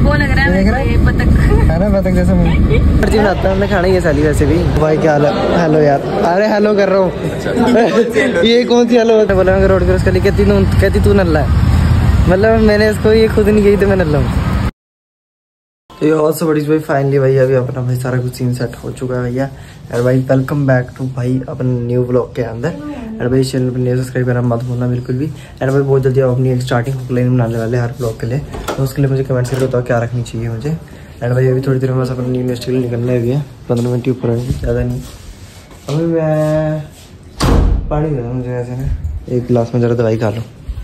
वो लग रहा है बतख है ना, बतख जैसा मुझे आता है। हमने खाना ही है साली वैसे भी। भाई क्या हाल है? हेलो यार, अरे हेलो कर रहा हूँ। ये कौन सी हेलो? बोला मैं रोड क्रॉस कर ली, कहती तू नल्ला है। मतलब मैंने इसको ये खुद नहीं कही तो मैं नल्ला हूँ। तो ये ऑल्सो बड़ी भाई फाइनली भाई अभी अपना भाई सारा कुछ सीन सेट हो चुका है भैया। और भाई वेलकम बैक टू भाई अपन न्यू ब्लॉग के अंदर। और भाई चैनल पर न्यू सब्सक्राइब करना मत भूलना बिल्कुल भी। और भाई बहुत जल्दी अपनी एक स्टार्टिंग प्लान बनाने वाले हर ब्लॉग के लिए, तो उसके लिए मुझे कमेंट करके बताओ क्या रखनी चाहिए मुझे। एंड भाई अभी थोड़ी देर में बस अपनी यूनिवर्सिटी के लिए निकलने हुई है, 15 मिनट के ऊपर है, ज़्यादा नहीं। अभी मैं पानी दे रहा हूँ मुझे ऐसे ना, एक गिलास में ज़रा दवाई खा लो।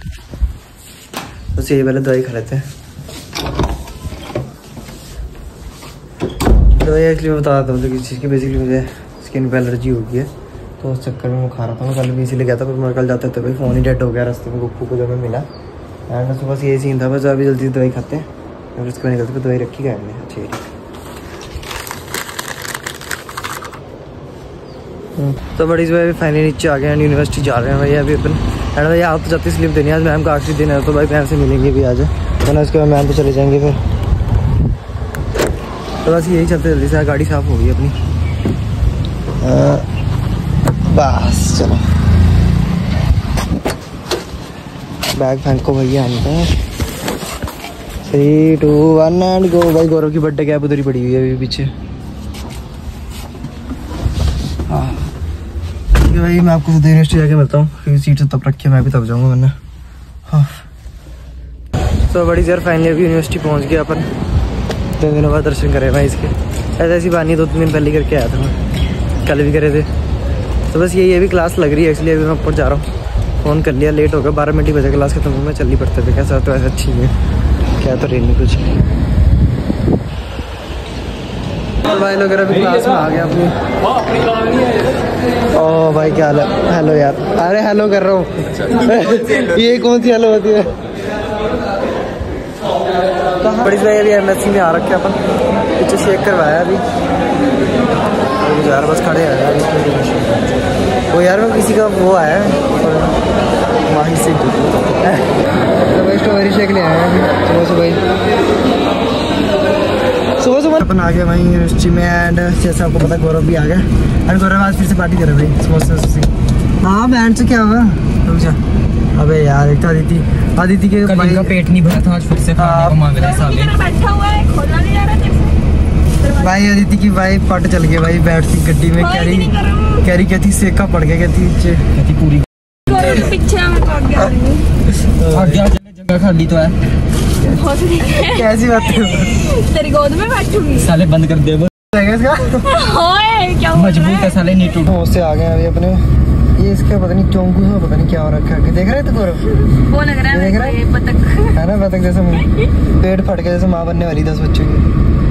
बस यही पहले दवाई खा लेते हैं। दवाई एक्चुअली मैं बता देता हूँ किस चीज़ की। बेसिकली मुझे स्किन पर एलर्जी हो गई है, तो उस चक्कर में मैं खा रहा था। मैं कल भी इसीलिए गया था, पर मैं कल जाते थे भाई फ़ोन ही डेड हो गया रास्ते में, गुप्पू को जब मैं मिला। एंड तो बस यही सीन था। बस अभी जल्दी दवाई खाते हैं और उसके बाद निकलते। दवाई रखी गया हमने, अच्छी तो बड़ी भाई फाइनली नीचे आ गए हैं, यूनिवर्सिटी जा रहे हैं भाई अभी अपन। एंड भाई आप तो जाती स्लिप देनी है, आज मैम का आखिरी दिन है, तो भाई मैम से मिलेंगे भी आज, वरना उसके बाद मैम तो चले जाएंगे फिर। तो बस यही चलते जल्दी से। गाड़ी साफ हो गई अपनी, बस चलो बैग फेंको भैया हमने। 3, 2, 1 एंड गो। भाई गौरव की बर्थडे कैब उधर ही पड़ी हुई है अभी पीछे। हाँ ठीक है भाई, मैं आपको सीधे यूनिवर्सिटी जाके मिलता हूँ, क्योंकि सीट से तब रखी है, मैं भी तब जाऊँगा वरना। हाँ तो बड़ी देर फाइनली अभी यूनिवर्सिटी पहुँच गया अपन। 3 दिनों बाद दर्शन करे भाई इसके। ऐसी बानी 2-3 दिन पहले करके आया था मैं, कल भी करे थे। तो बस यही अभी क्लास लग रही है, इसलिए अभी मैं ऊपर जा रहा हूँ। फ़ोन कर लिया, लेट हो गया, 12 मिनट ही बजे क्लास खत्म हुई। मैं चल ही पड़ते थे, कैसा तो ऐसा अच्छी है क्या, तो रेनी कुछ भाई लोग अभी क्लास में आ गया अपनी। ओ भाई क्या हाल है? हेलो यार, अरे हेलो कर रहा हूँ। ये कौन सी हेलो होती है? बड़ी भाई अभी एमएससी में आ रखे अपन, पीछे शेक करवाया अभी यार, बस खड़े आया वो यार। मैं किसी का वो आया वहीं से तो भाई स्ट्रॉबेरी शेक ले आया अभी सुबह अपन आ गए वहीं यूनिवर्सिटी में। एंड जैसे आपको पता गौरव भी आ गया। एंड गौरव आज फिर से पार्टी कर रहे भाई समोसे। हाँ बैंड से क्या हुआ? अबे यार एक तो आदिति के भाई का पेट नहीं भरा था, आज फिर से खाने को मांग रहे हैं साले। बैठा हुआ है, खोलना नहीं जा रहा भाई। आदिति की भाई पट चल गया भाई, बैठती गड्डी में कैरी कहती सेका पड़ गया, कहती पूरी पीछे जगह खाली तो है। कैसी बात है? तेरी गोद में बैठूंगी साले, बंद कर दे क्या मजबूत है साले, नहीं टूट। उससे आ गए अभी अपने। ये इसका पता नहीं चौंकू में पता नहीं क्या हो रखा है, देख रहे तो वो लग रहा है बतख है ना, बतख जैसा पेट फट गया जैसे माँ बनने वाली 10 बच्चों की।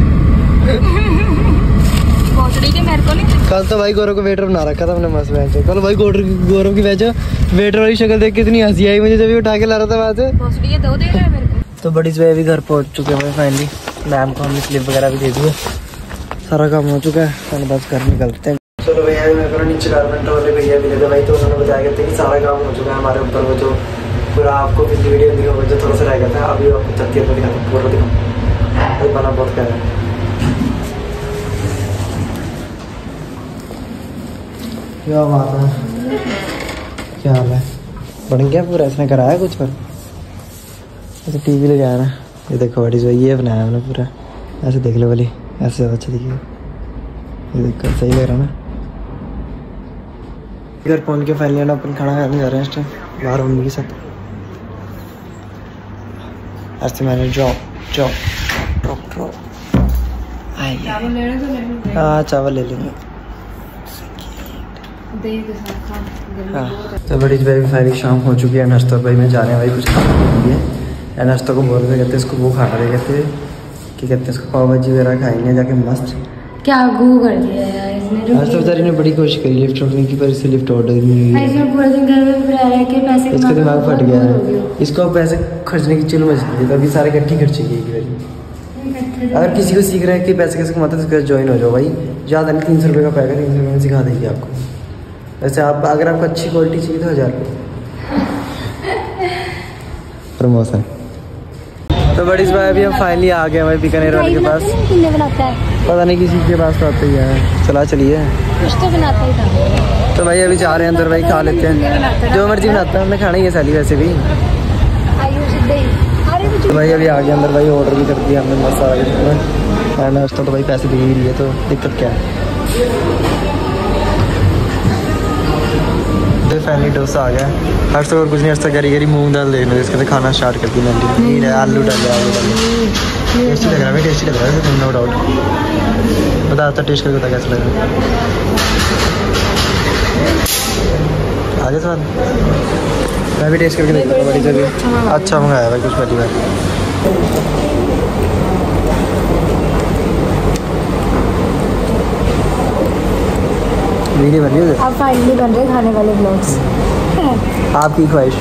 मेरे को नहीं। कल तो भाई गौरव को वेटर बना रखा था हमने मस्त बैच। कल भाई गौरव की बैच वेटर वाली शक्ल देख के इतनी हंसी आई मुझे जब उठा के ला रहा था वहाँ से। तो बड़ी से अभी घर पहुँच चुके हैं फाइनली। मैम को हमने स्लिप वगैरह भी दे दी है, सारा काम हो चुका है, बस घर निकलते हैं। चलो भैया मैं नीचे गारमेंट वाले भैया मिले थे भाई, तो उन्होंने बताया कि सारा काम हो चुका है हमारे ऊपर। वो जो पूरा आपको पिछली वीडियो दिखा जो थोड़ा सा रह गया था, अभी आपको तथ्य को दिखाता हूँ, पूरा दिखाऊँ। बना बहुत कर रहा है। क्या बात है, क्या हाल है? बन गया पूरा, इसने कराया कुछ पर? ऐसे टीवी लगाया ना, ये देखो बड़ी जो ये बनाया हमने पूरा, ऐसे देख लो वाली, ऐसे अच्छा दिखेगा। ये देखो सही लग रहा है ना। घर पहुंच के फाइनली अपन खाना खाने जा रहे हैं इस टाइम बाहर मम्मी के साथ। आज से मैंने ड्रॉप हाँ चावल ले लेंगे। हाँ तो बड़ी भाई फाइनली शाम हो चुकी है। नाश्ता भाई मैं जा रहे हैं भाई कुछ खाने के लिए। नाश्ता को बोल रहे कहते इसको वो खाना रहे, कहते कि कहते इसको पाव भाजी वगैरह खाएंगे जाके मस्त। क्या गू कर दिया यार इसने। आज तो बेचारी ने बड़ी कोशिश करी लिफ्ट उठने की, पर इससे लिफ्ट ऑर्डर नहीं हुई। इसमें पूरा दिन घर में रह के पैसे इसका दिमाग फट गया है। इसको पैसे खर्चने की चिल मच रही है, अभी सारे इकट्ठी खर्ची की। अगर किसी को सीख रहे हैं कि पैसे कैसे कमाते हैं तो ज्वाइन हो जाओ भाई, ज़्यादा नहीं 300 रुपये का पैकेट, 300 रुपये में सिखा देगी आपको। वैसे आप अगर आपको अच्छी क्वालिटी चाहिए तो 1000 रुपये प्रमोशन। तो बड़ी भाई अभी हम फाइनली आ गए भाई बीकानेर वाले के पास। बनाता है पता नहीं किसी के पास तो आता ही है। चला चलिए कुछ तो बनाता ही था। तो भाई अभी जा रहे हैं अंदर भाई, खा लेते हैं जो मर्जी बनाता है, हमने खाना ही है साली वैसे भी। तो भाई अभी आ गए अंदर भाई, ऑर्डर भी कर दिया हमने मस्त सारा नाश्ता। तो भाई पैसे दे ही दिए तो दिक्कत क्या है। फैमिली डोसा आ गया। हर तो और कुछ नहीं, हर तक गरी मूंग दाल देने इसके तो खाना स्टार्ट कर दी मैंने। आलू डाले टेस्टी लग रहा है भाई, टेस्टी लग रहा है नो डाउट। बता आता टेस्ट करके बता कैसा लग रहा है। आगे स्वाद मैं भी टेस्ट करके देखूँगा बड़ी से भी। अच्छा मंगाया भाई कुछ पहली बार। वीडियो बन रही है। अब फाइनली बन रहे खाने वाले ब्लॉग्स। आपकी ख्वाहिश।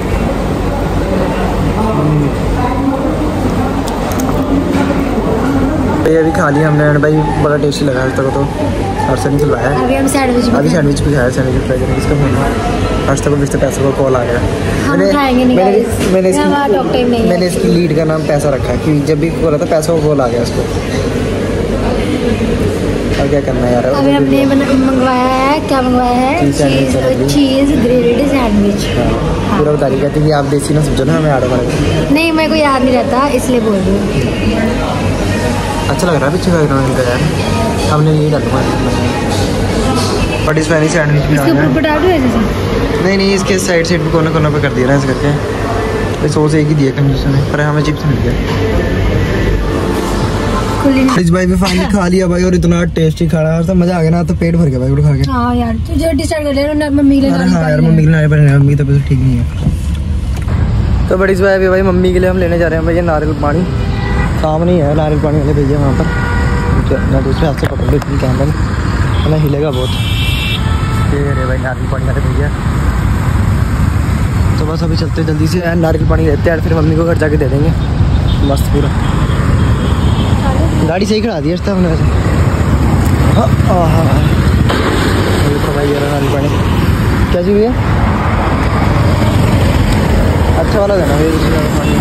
भाई अभी खा लिया हमने भाई, बड़ा टेस्टी लगा आज तक तो। हर्ष ने खिलवाया है। अभी हम सैंडविच भी खाया। सैंडविच ट्राई करेंगे इसका फोन। हर्ष तक मिस्टर पैसे को कॉल आ गया। मैंने इसकी लीड का नाम पैसा रखा है क्योंकि जब भी कॉल आता पैसा को कॉल आ गया उसको। और क्या करना है यार। अभी हमने मंगवाया है, क्या मंगवाया है? Cheese grilled sandwich. पूरा बता रही कहती कि आप देसी ना समझो ना, हमें आड़े मारे। नहीं मेरे को याद नहीं रहता इसलिए बोल रही हूँ। अच्छा लग रहा है पीछे बैकग्राउंड इनका यार। हमने यही डालूंगा बड़ी स्पैनिश सैंडविच भी नहीं इसके साइड साइड पे कोने कोने पे कर दिया ना ऐसे करके। सॉस एक ही दिया कंजूस ने, पर हमें चिप्स मिल गया। इस भाई भी फाइनली खा लिया भाई, और इतना टेस्टी खाना है, मजा आ गया ना। तो पेट भर गया भाई उड़ खा के। हाँ यार तुझे डिसाइड कर ले ना मम्मी के लिए। हाँ यार मम्मी के लिए पर मम्मी की तबीयत ठीक नहीं है। तो बड़ी भाई भाई मम्मी के लिए हम लेने जा रहे हैं भाई ये नारियल पानी। सामने ही है नारियल पानी वाले भैया वहाँ पर। मैं दूसरे हाथ से पकड़ लेती हूँ कैमरा, है ना हिलेगा बहुत। ये अरे भाई नारियल पानी वाले भैया। तो बस अभी चलते जल्दी से यार, नारियल पानी देते हैं फिर मम्मी को घर जाके दे देंगे मस्त पूरा। गाड़ी सही खड़ा दी है हमने वैसे। हाँ तो भाई यार नारियल पानी क्या जी भैया, अच्छा वाला देना भैया।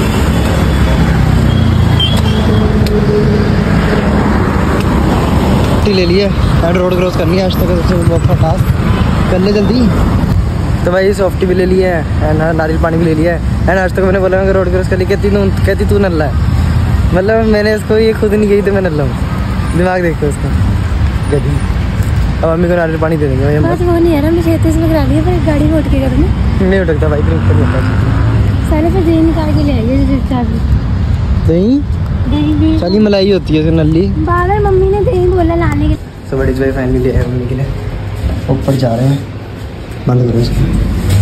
ले लिया एंड रोड क्रॉस करनी है आज तक सबसे टास्क कर ले जल्दी। तो भाई सॉफ्टी भी ले लिया है एंड नारियल पानी भी ले लिया है। एंड आज तक मैंने बोला मैं रोड क्रॉस कर ली, कहती तू नल्ला है। मतलब मैंने इसको ये खुद नहीं कही तो मैं नल्ला हूँ। दिमाग देखते उसका गधी। अब मम्मी को नारियल पानी दे देंगे। बात वो नहीं है ना, मुझे तो इसमें करा दिया पर गाड़ी में उठ के करना नहीं उठकता भाई, फिर ऊपर होता सारे से दही निकाल के ले आइए। दही साली मलाई होती है नल्ली। बार मम्मी ने दही बोला लाने के। तो बड़ी भाई फाइनली ले आए मम्मी के लिए। ऊपर जा रहे हैं, बंद करो इसको।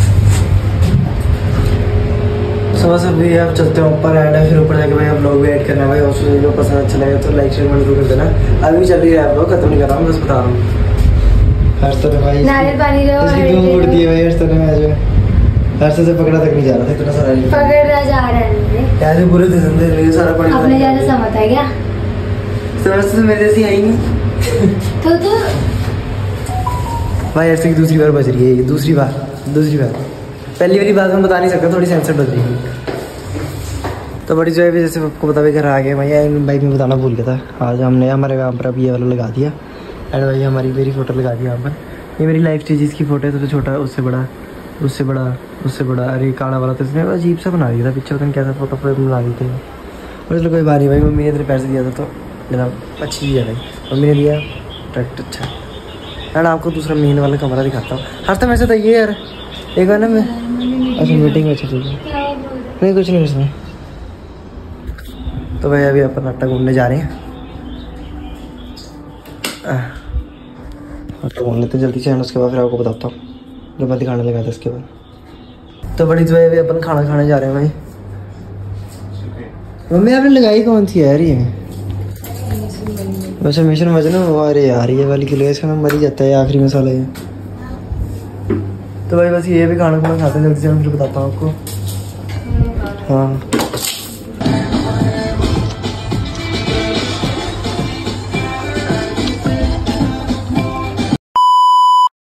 सुबह सब भी आप चलते हैं ऊपर एंड फिर ऊपर जाके भाई आप लोग भी ऐड करना है भाई। और जो पसंद अच्छा लगे तो लाइक शेयर जरूर कर देना। अभी चल रही है आप लोग, खत्म नहीं कर रहा हूँ, बस बता रहा हूँ। हर तरह भाई नारियल पानी लो इसकी धूम उड़ती है भाई हर तरह में। आज हर से पकड़ा तक नहीं जा रहा था, इतना सारा पकड़ा जा रहा है ऐसे पूरे दिन सारा पानी अपने ज्यादा समझ है क्या। तो मेरे जैसी आई नहीं तो भाई ऐसे की दूसरी बार बज रही है। दूसरी बार पहली वाली बात मैं बता नहीं सकता, थोड़ी सेंसर बज रही है। तो बड़ी जो है जैसे आपको बता घर आ गए भाई। बाइक में बताना भूल गया था, आज हमने हमारे यहाँ पर अब ये वाला लगा दिया। एंड भाई हमारी मेरी फ़ोटो लगा दी यहाँ पर। ये मेरी लाइफ स्टेजेस की फ़ोटो है, सबसे छोटा उससे बड़ा उससे बड़ा उससे बड़ा। अरे काला वाला तो इसने अजीब सा बना दिया था पीछे, पता कैसा फोटो बना दी थी। और इसलिए कोई बात नहीं भाई, मम्मी ने इतने पैसे दिया था तो जनाब अच्छी है भाई। मम्मी ने दिया प्रोडक्ट अच्छा। एंड आपको दूसरा मेन वाला कमरा दिखाता हूँ। हर टाइम ऐसा था ये यार, एक बार ना मैं अच्छा मीटिंग में अच्छा ठीक है नहीं कुछ नहीं उसमें। तो भाई अभी अपन अट्टा घूमने जा रहे हैं। अट्टा घूम लेते जल्दी से, उसके बाद फिर आपको बताता हूँ जो मैं दिखाने लगा था इसके बाद। तो बड़ी जो है अपन खाना खाने जा रहे हैं भाई। मम्मी आपने लगाई कौन सी यार ये वैसे मिशन वजन। अरे यार ये वाली किलो इसका मर ही जाता है आखिरी मसाला ये। तो भाई बस ये भी खाना खाना खाते हैं जल्दी से, मैं फिर बताता हूँ आपको। हाँ